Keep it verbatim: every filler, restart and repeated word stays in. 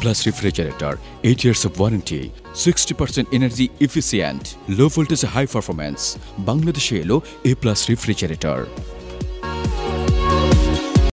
plus refrigerator, eight years of warranty, sixty percent energy efficient, low voltage high performance, Bangladesh এলো A plus refrigerator।